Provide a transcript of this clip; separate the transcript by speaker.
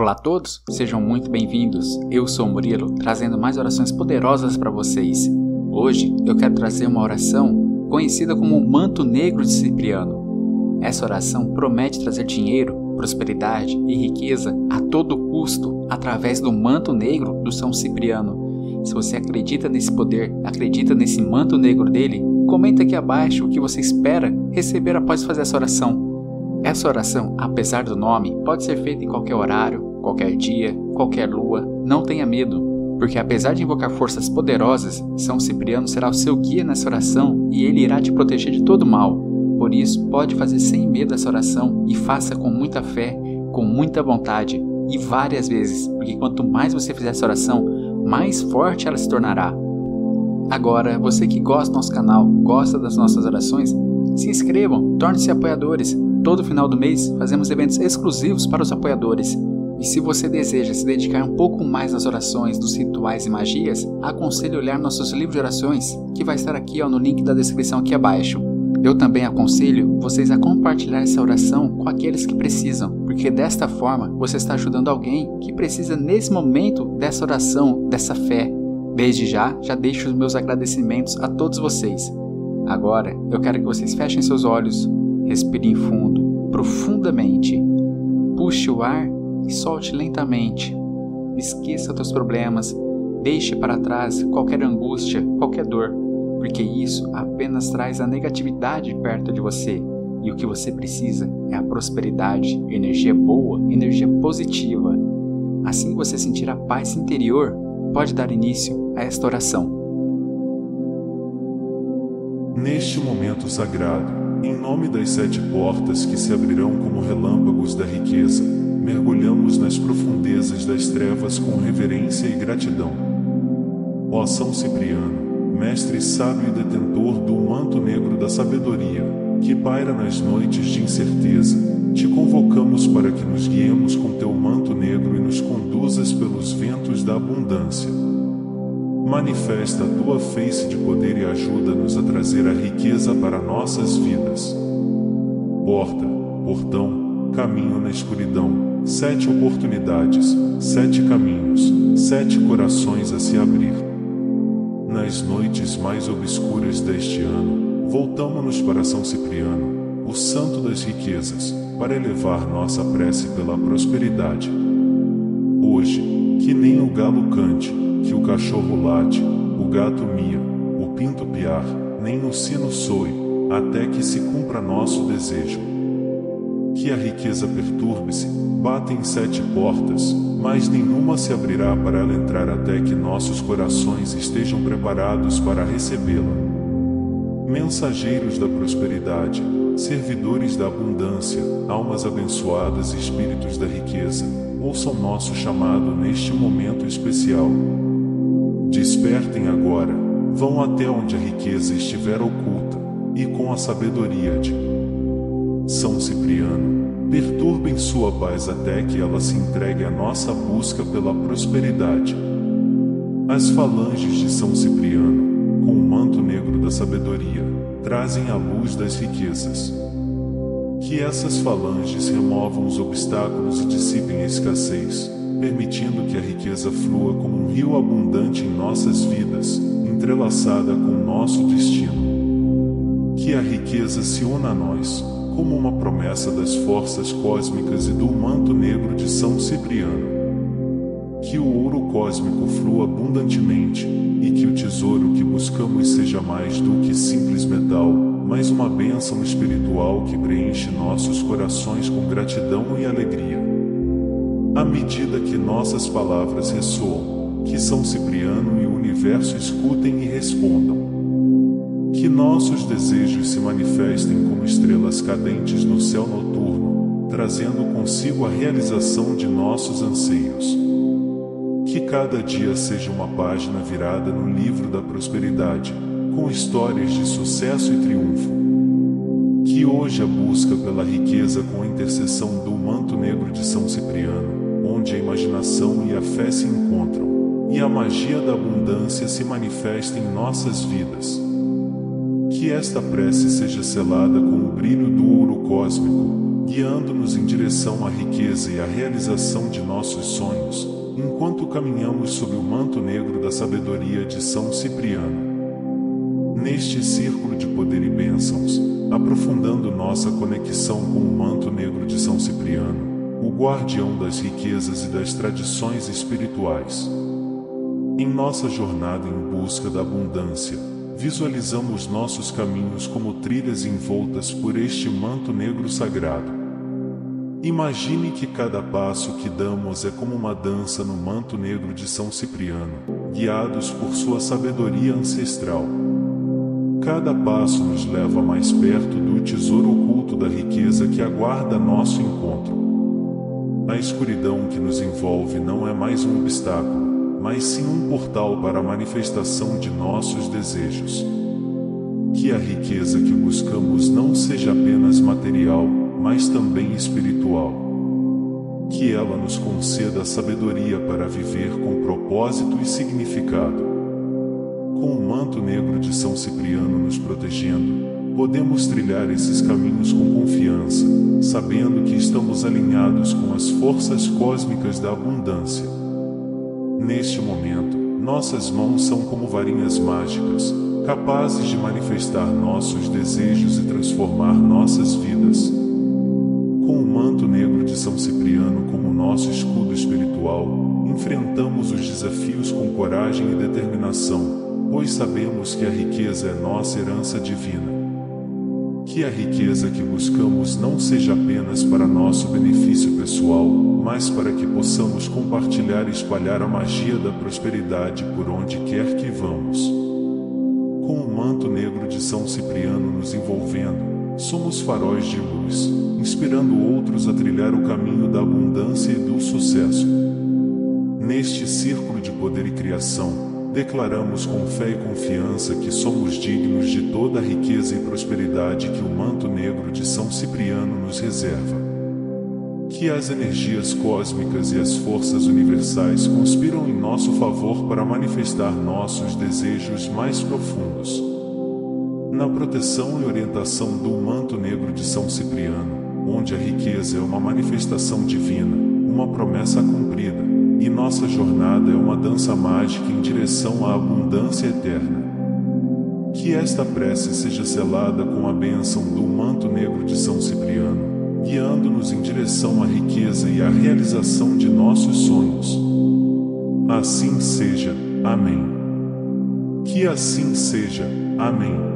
Speaker 1: Olá a todos, sejam muito bem-vindos. Eu sou o Murilo, trazendo mais orações poderosas para vocês. Hoje eu quero trazer uma oração conhecida como o Manto Negro de Cipriano. Essa oração promete trazer dinheiro, prosperidade e riqueza a todo custo através do manto negro do São Cipriano. Se você acredita nesse poder, acredita nesse manto negro dele, comenta aqui abaixo o que você espera receber após fazer essa oração. Essa oração, apesar do nome, pode ser feita em qualquer horário, qualquer dia, qualquer lua. Não tenha medo, porque apesar de invocar forças poderosas, São Cipriano será o seu guia nessa oração e ele irá te proteger de todo mal. Por isso, pode fazer sem medo essa oração e faça com muita fé, com muita vontade e várias vezes, porque quanto mais você fizer essa oração, mais forte ela se tornará. Agora, você que gosta do nosso canal, gosta das nossas orações, se inscrevam, tornem-se apoiadores. Todo final do mês fazemos eventos exclusivos para os apoiadores. E se você deseja se dedicar um pouco mais nas orações, dos rituais e magias, aconselho olhar nossos livros de orações, que vai estar aqui no link da descrição aqui abaixo. Eu também aconselho vocês a compartilhar essa oração com aqueles que precisam, porque desta forma você está ajudando alguém que precisa nesse momento dessa oração, dessa fé. Desde já deixo os meus agradecimentos a todos vocês. Agora eu quero que vocês fechem seus olhos, respirem fundo, profundamente, puxe o ar e solte lentamente. Esqueça teus problemas, deixe para trás qualquer angústia, qualquer dor, porque isso apenas traz a negatividade perto de você. E o que você precisa é a prosperidade, energia boa, energia positiva. Assim que você sentir a paz interior, pode dar início a esta oração.
Speaker 2: Neste momento sagrado, em nome das 7 portas que se abrirão como relâmpagos da riqueza, mergulhamos nas profundezas das trevas com reverência e gratidão. Ó São Cipriano, mestre sábio e detentor do manto negro da sabedoria, que paira nas noites de incerteza, te convocamos para que nos guiemos com teu manto negro e nos conduzas pelos ventos da abundância. Manifesta a tua face de poder e ajuda-nos a trazer a riqueza para nossas vidas. Porta, portão, caminho na escuridão, 7 oportunidades, 7 caminhos, 7 corações a se abrir. Nas noites mais obscuras deste ano, voltamo-nos para São Cipriano, o santo das riquezas, para elevar nossa prece pela prosperidade. Hoje, que nem o galo cante, que o cachorro late, o gato mia, o pinto piar, nem o sino soe, até que se cumpra nosso desejo. Que a riqueza perturbe-se, bata em 7 portas, mas nenhuma se abrirá para ela entrar até que nossos corações estejam preparados para recebê-la. Mensageiros da prosperidade, servidores da abundância, almas abençoadas e espíritos da riqueza, ouçam nosso chamado neste momento especial. Despertem agora, vão até onde a riqueza estiver oculta, e com a sabedoria de São Cipriano, perturbem sua paz até que ela se entregue à nossa busca pela prosperidade. As falanges de São Cipriano, com o manto negro da sabedoria, trazem a luz das riquezas. Que essas falanges removam os obstáculos e dissipem a escassez, permitindo que a riqueza flua como um rio abundante em nossas vidas, entrelaçada com nosso destino. Que a riqueza se una a nós, como uma promessa das forças cósmicas e do manto negro de São Cipriano. Que o ouro cósmico flua abundantemente, e que o tesouro que buscamos seja mais do que simples metal, mas uma bênção espiritual que preenche nossos corações com gratidão e alegria. À medida que nossas palavras ressoam, que São Cipriano e o universo escutem e respondam. Que nossos desejos se manifestem como estrelas cadentes no céu noturno, trazendo consigo a realização de nossos anseios. Que cada dia seja uma página virada no livro da prosperidade, com histórias de sucesso e triunfo. Que hoje a busca pela riqueza com a intercessão do manto negro de São Cipriano, onde a imaginação e a fé se encontram, e a magia da abundância se manifesta em nossas vidas. Que esta prece seja selada com o brilho do ouro cósmico, guiando-nos em direção à riqueza e à realização de nossos sonhos, enquanto caminhamos sob o manto negro da sabedoria de São Cipriano. Neste círculo de poder e bênçãos, aprofundando nossa conexão com o manto negro de São Cipriano, o guardião das riquezas e das tradições espirituais. Em nossa jornada em busca da abundância, visualizamos nossos caminhos como trilhas envoltas por este manto negro sagrado. Imagine que cada passo que damos é como uma dança no manto negro de São Cipriano, guiados por sua sabedoria ancestral. Cada passo nos leva mais perto do tesouro oculto da riqueza que aguarda nosso encontro. A escuridão que nos envolve não é mais um obstáculo, mas sim um portal para a manifestação de nossos desejos. Que a riqueza que buscamos não seja apenas material, mas também espiritual. Que ela nos conceda a sabedoria para viver com propósito e significado. Com o manto negro de São Cipriano nos protegendo, podemos trilhar esses caminhos com confiança, sabendo que estamos alinhados com as forças cósmicas da abundância. Neste momento, nossas mãos são como varinhas mágicas, capazes de manifestar nossos desejos e transformar nossas vidas. Com o manto negro de São Cipriano como nosso escudo espiritual, enfrentamos os desafios com coragem e determinação, pois sabemos que a riqueza é nossa herança divina. Que a riqueza que buscamos não seja apenas para nosso benefício pessoal, mas para que possamos compartilhar e espalhar a magia da prosperidade por onde quer que vamos. Com o manto negro de São Cipriano nos envolvendo, somos faróis de luz, inspirando outros a trilhar o caminho da abundância e do sucesso. Neste círculo de poder e criação, declaramos com fé e confiança que somos dignos de toda a riqueza e prosperidade que o manto negro de São Cipriano nos reserva. Que as energias cósmicas e as forças universais conspiram em nosso favor para manifestar nossos desejos mais profundos. Na proteção e orientação do manto negro de São Cipriano, onde a riqueza é uma manifestação divina, uma promessa cumprida, e nossa jornada é uma dança mágica em direção à abundância eterna. Que esta prece seja selada com a bênção do manto negro de São Cipriano, guiando-nos em direção à riqueza e à realização de nossos sonhos. Assim seja. Amém. Que assim seja. Amém.